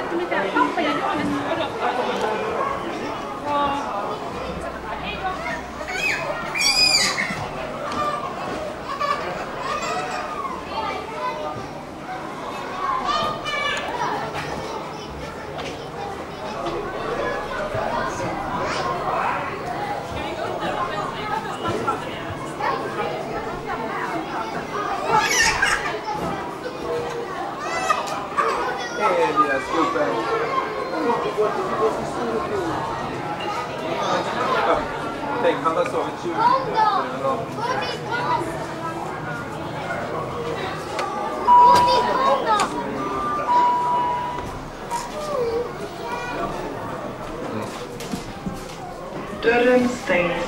Tiedätkö mitä pappa ja Johannes odottaa? Tänk, han har sovit 20 Dörren stängs.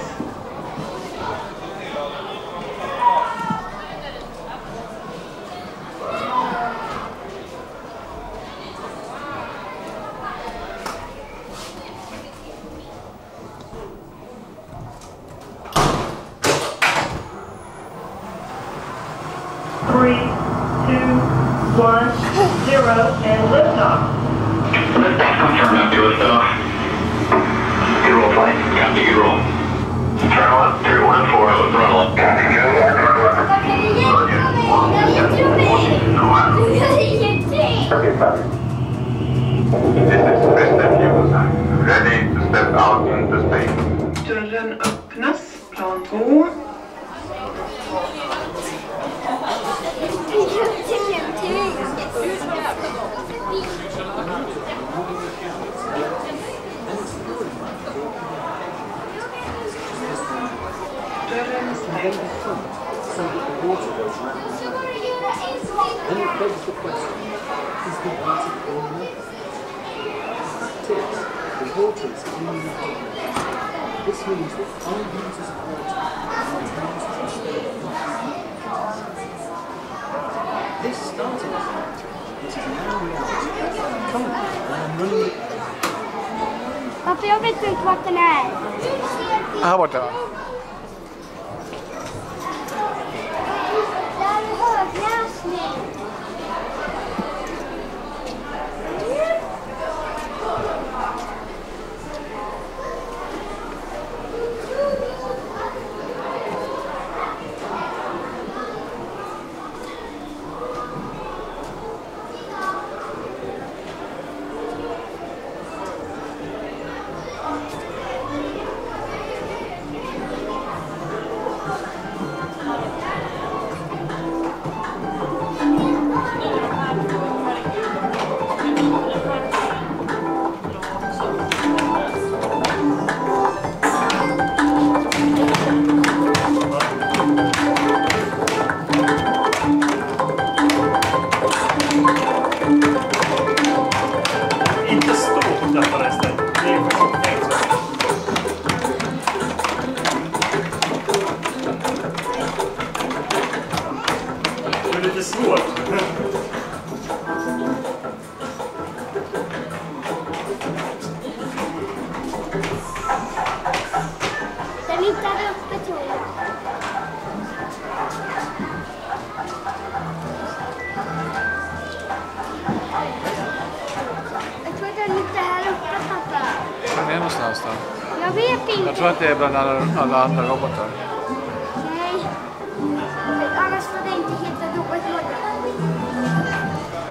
And liftoff. Liftoff confirmed up to liftoff. Good roll flight. Copy, good roll. Throttle up, 314, throttle up. Copy, good. Okay, copy. This is Mr. Hughes. Ready to step out into space. Dörren öppnas, plan 2. Dörren stängs. So that the water goes round. Then it begs the question, is the water clean enough? Tips, the water is clean enough. This means that 5 litres of water contains just this started as that. It is now reality. Currently, I'm running it. Pappa, jag vet inte vart den är. Här borta. Jag tror att det är bland alla andra robotar.